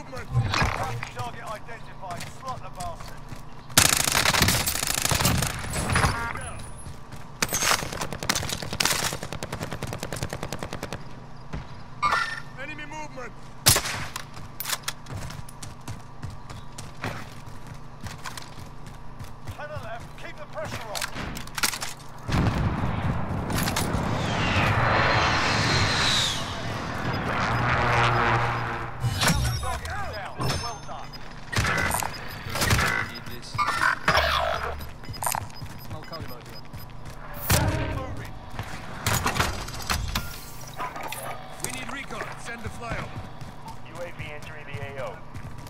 movement! Target identified. Slot the bastard. Enemy movement! To the left. Keep the pressure on. Send the flyover. UAV entering the AO.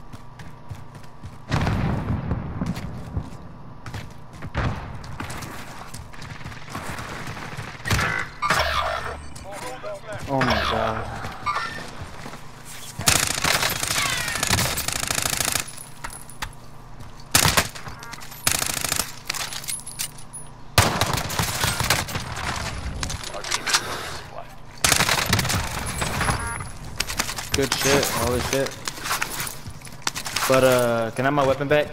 Oh my god. Good shit, holy shit. But can I have my weapon back?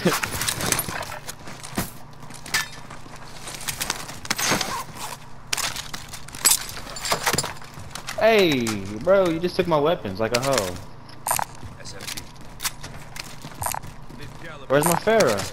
Hey, bro, you just took my weapons like a hoe. Where's my Farah?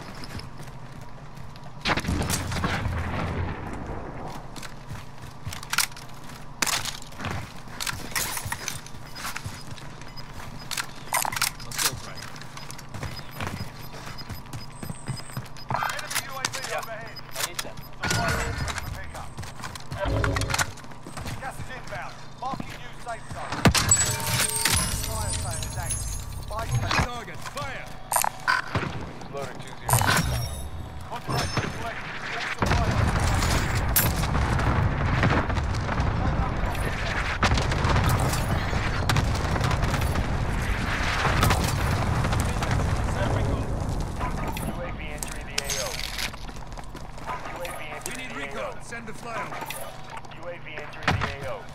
Target, fire! Loader 2-0. Contract deflect. UAV entering the AO. UAV entering We need the recon. AO. Send the flyover. UAV entering the AO.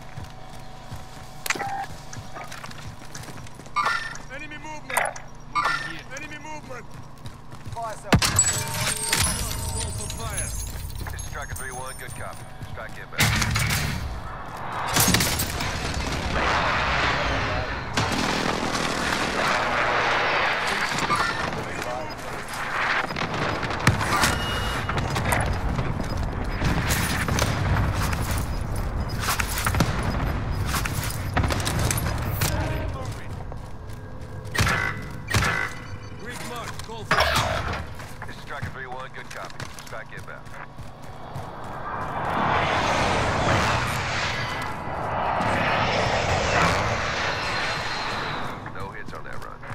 Enemy movement! Moving here. Enemy movement! Fire cell. Call for fire. This is Striker 3-1, good copy. Strike inbound. Grid mark. Call for fire. This is Striker 3-1, good copy. Strike inbound. No hits on that run.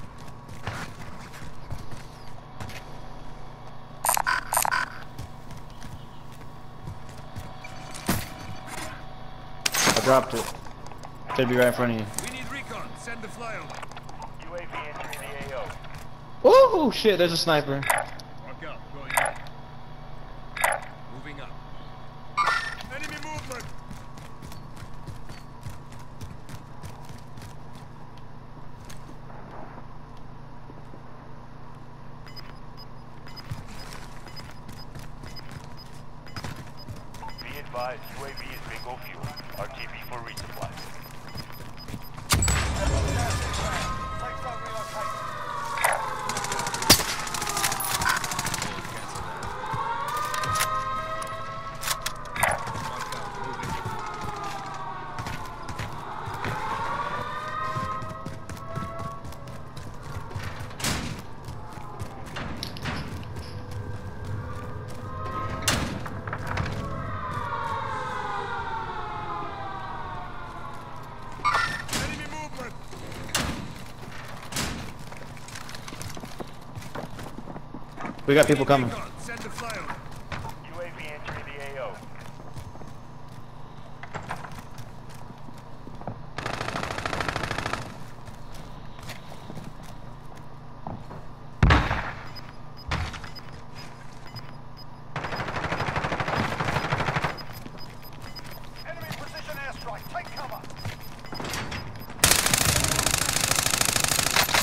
I dropped it. Should be right in front of you. We need recon. Send the flyover. UAV entering the AO. Oh shit, there's a sniper. Mark out. Going up. Moving up. Enemy movement! Be advised, UAV is bingo fuel. RTB for resupply. Enemy movement! We got people coming. Recon. Send the flyover. UAV entering the AO. Enemy precision airstrike. Take cover.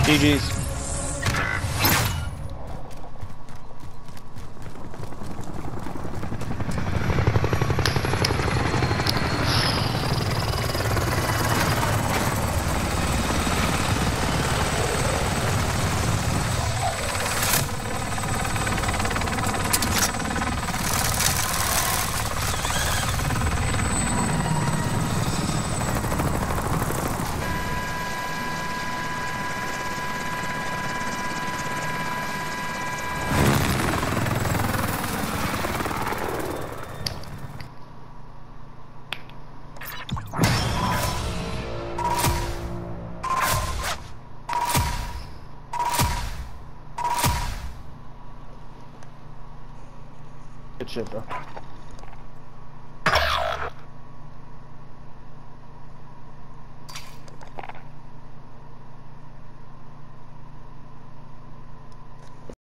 GG's. Good shit, bro.